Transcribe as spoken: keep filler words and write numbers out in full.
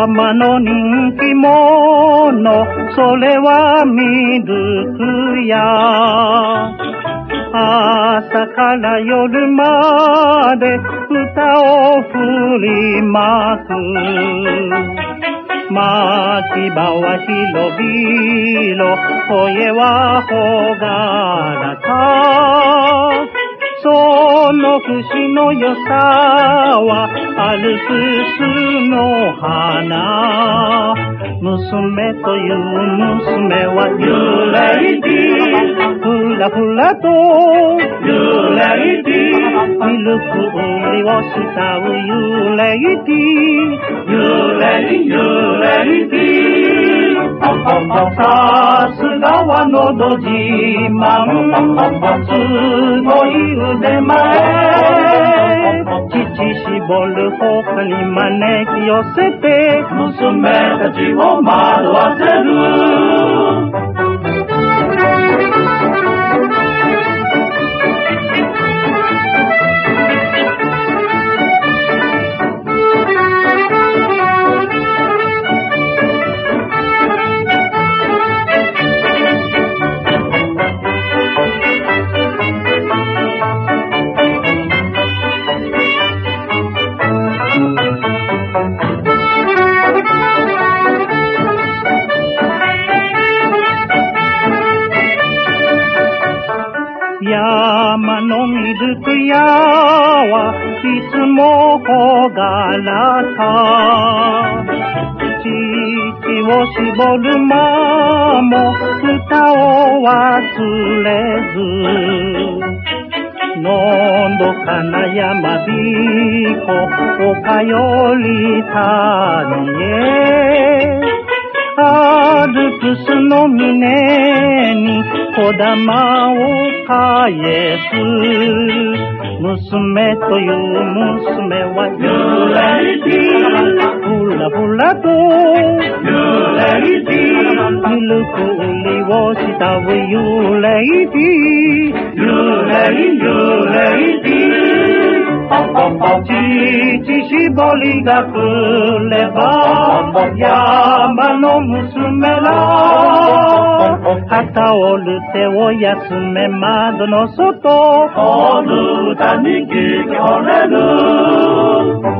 山の人気者、それはミルクや。朝から夜まで歌を振りまく。町場は広々、声はほがらか。その節の良さはアルプスの花。娘という娘はユレイティ、ふらふらとユレイティ、ミルク売りを慕うユレイティ、ユレイユレイティ。さすがはのど自慢、すごい腕前。乳絞る他に招き寄せて、娘たちを惑わせる。山のミルク屋はいつもほがらか。乳を絞る間も歌を忘れず、のどかな山彦丘より谷へ。アルプスの峰に小玉を返す。娘という娘はユレイティ、ふらふらとユレイティ、ミルク売りを慕うユレイティ、ユレイユレイティ。乳絞りが来れば山の娘ら、旗折る手を休め窓の外、この歌に聞き惚れる。